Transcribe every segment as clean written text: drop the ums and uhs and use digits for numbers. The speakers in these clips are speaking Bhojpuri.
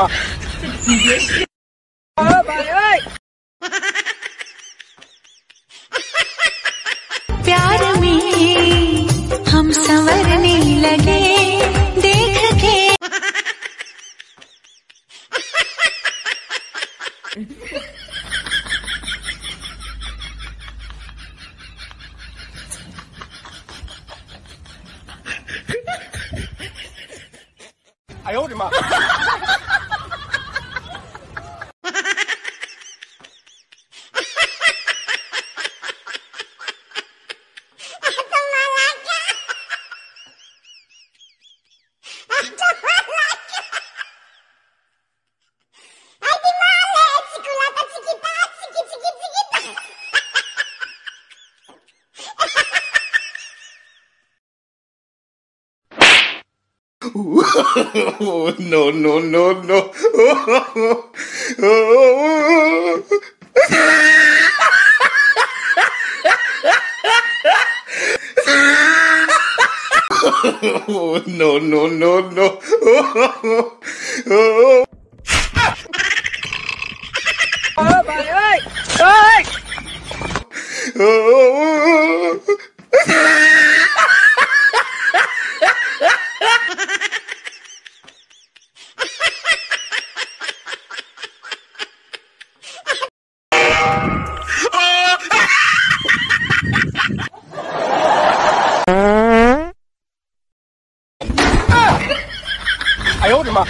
妈！你别信！भाई प्यार में हम संवरने लगे देख के। 哎呦我的妈！No, no, no, no. No, no, no, no. भाई哎呦我的妈！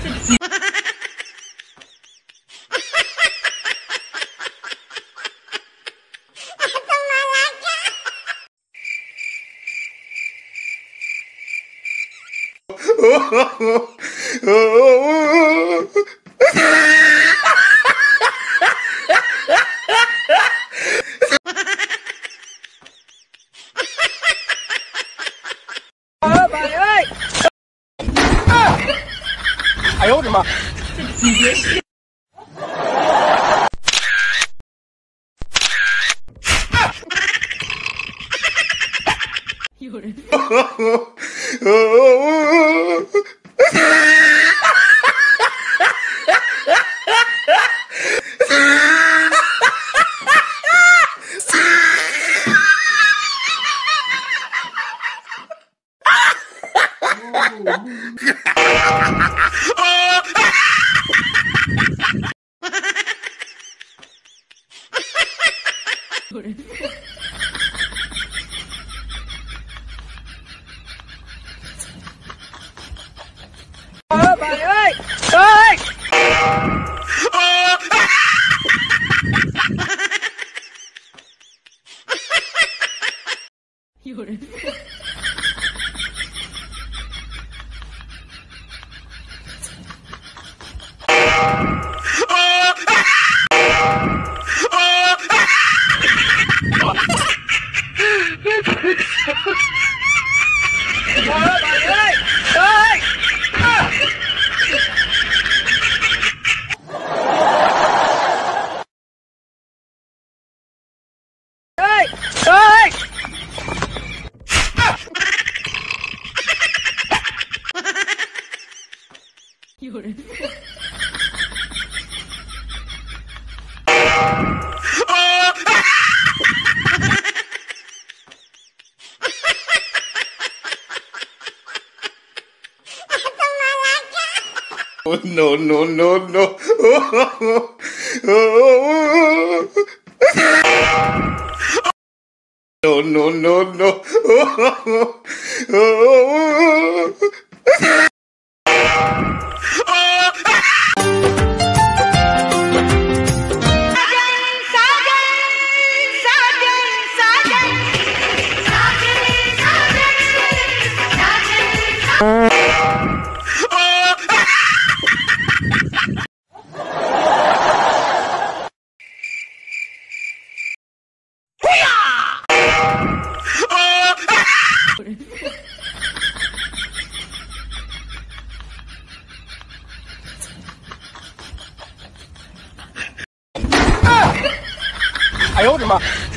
哎呦我的妈！你别信！ 有人。有人。有人。有人。 No, no, no, no. No, no, no, no.哎呦我的妈！